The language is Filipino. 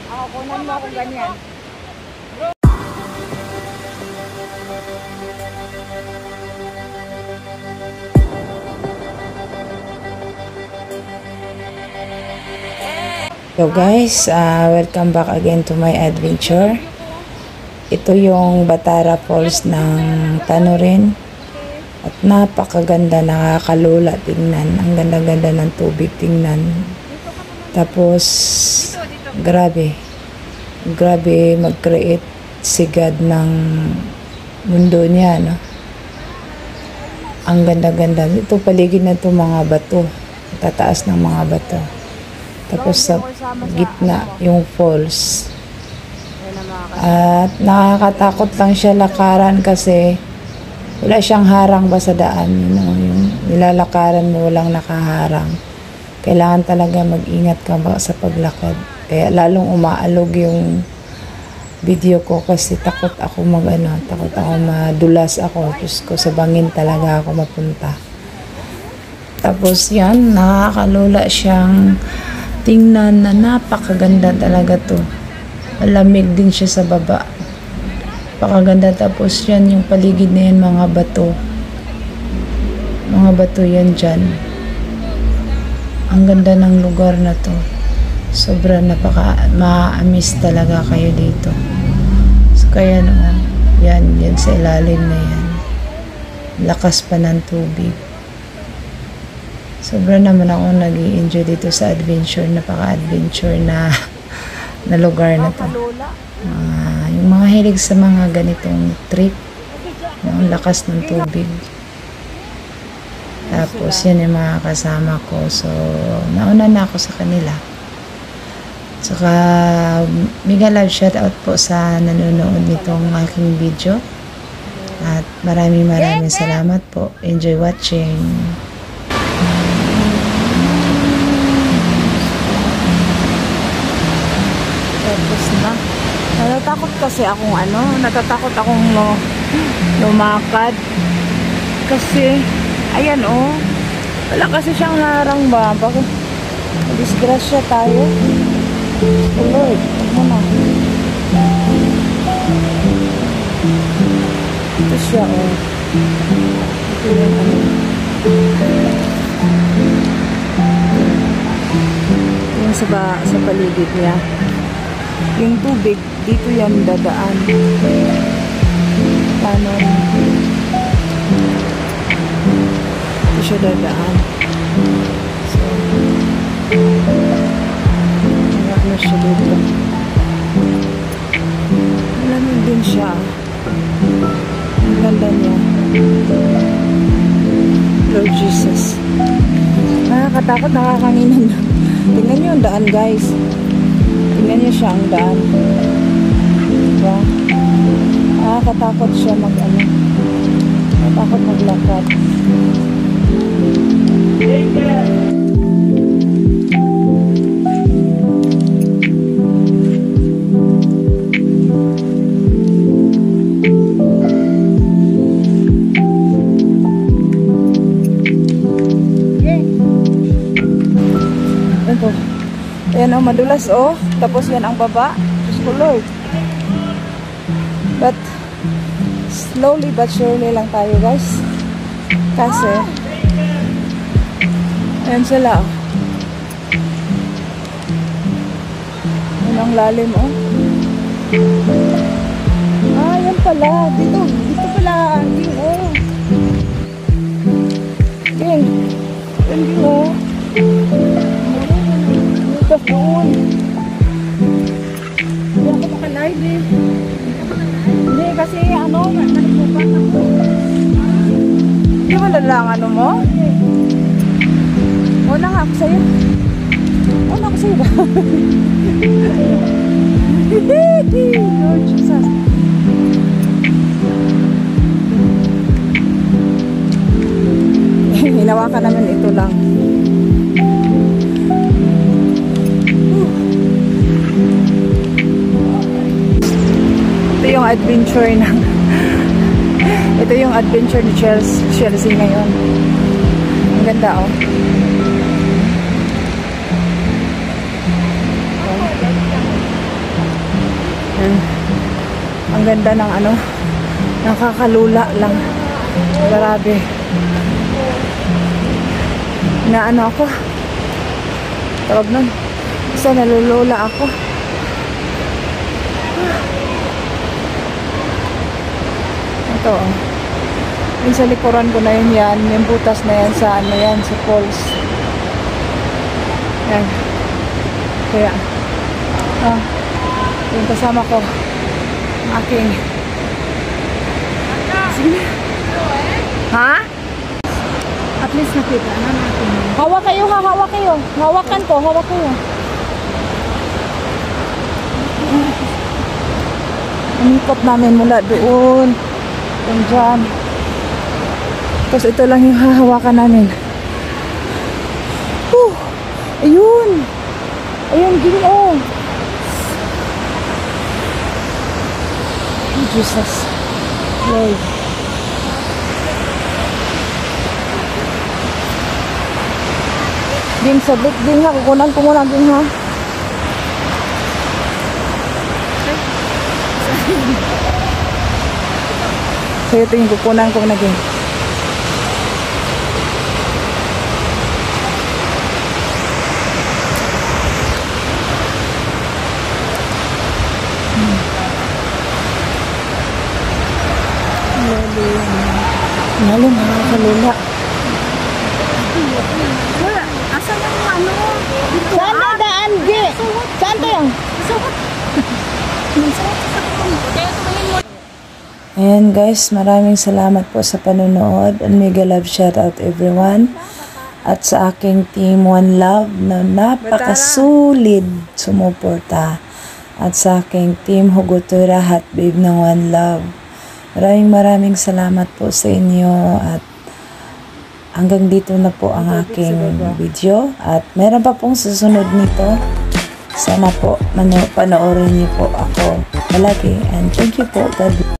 Kunan mo ako ganyan. Hello guys, welcome back again to my adventure. Ito yung Baatara Falls ng Tanurin. At napakaganda, nakakalula tingnan. Ang ganda-ganda ng tubig tingnan. Tapos, grabe mag-create si God ng mundo niya, no? Ang ganda-ganda. Ito paligid na ito mga bato. Tataas ng mga bato. Tapos sa gitna yung falls. At nakakatakot lang siya lakaran kasi wala siyang harang ba sa daan. Yung nilalakaran mo walang nakaharang. Kailangan talaga mag-ingat ka ba sa paglakad. Kaya lalong umaalog yung video ko kasi takot ako takot ako madulas ako. Diyos ko, sa bangin talaga ako mapunta. Tapos yan, nakakalula siyang tingnan na napakaganda talaga to. Malamig din siya sa baba. Napakaganda. Tapos yan, yung paligid na yan, mga bato. Mga bato yan dyan. Ang ganda ng lugar na to. Sobra ma-miss talaga kayo dito. So kaya naman, yan sa ilalim na yan. Lakas pa ng tubig. Sobra naman ako nag-i-enjoy dito sa adventure. Napaka-adventure na lugar na to. Yung mga hilig sa mga ganitong trip, ang lakas ng tubig. Tapos yan yung mga kasama ko. So, nauna na ako sa kanila. Saka, mega love shoutout po sa nanonood nitong aking video. At maraming salamat po. Enjoy watching. Tapos na. Natatakot kasi akong natatakot akong lumakad. Kasi, ayan wala kasi siyang harang ba? Bakit? Disgrasya tayo. Oh Lord, huwag mo na. Ito siya, Ito yung yung sa paligid niya. Yung tubig, dito yan dadaan. Paano? Dito siya dadaan. So, ano siya dito. Malamig din siya. Ang ganda niya. Lord Jesus. Nakakatakot, nakakanginan na. Tingnan niyo ang daan, guys. Tingnan niyo siya ang daan. Diba? Nakakatakot siya nakatakot maglakad. Ayan madulas tapos yan ang baba. Diyos ko Lord. But slowly but surely lang tayo, guys. Kasi ayan sila Ayan ang lalim yan pala. Dito pala Ging doon. Hindi ako makalive Hindi kasi nalipupan ako. Hindi mo lang mo? Una nga ako sa'yo. Lord Jesus. Hinawakan naman ito lang. Ito yung adventure ni Ms.Shelzy ngayon. Ang ganda ganda ng ano, nakakalula lang. Grabe. Na ano ako, tawag nun, isa nalulula ako. Ito, yung sa likuran ko na yun yan, yung butas na yan sa ano yan, sa falls. Yan. Kaya, yung kasama ko, aking, sige. Ha? At least nakita na natin. Hawak kayo ha, hawak kayo. Hawakan ko, hawak kayo. Umikot namin mula doon. Yung dyan. Tapos ito lang yung hahawakan namin. Ayun. Ayun, gini oh. Oh, Jesus. Lord. Ding sabit din ha. Kukunan ko muna din ha. So ito yung kukunan ko na din. Lalim, nakakalula. Asa yung ano? Dito. Saan na daan, G? Saan tayo? Ayan guys, maraming salamat po sa panonood. And mega love shout out everyone. At sa aking team One Love na napakasulit sumuporta. At sa aking team Hugotura Hot Babe ng One Love. Maraming salamat po sa inyo. At hanggang dito na po ang aking video. At meron pa pong susunod nito. Sana po panoorin niyo po ako palagi. And thank you po. God bless.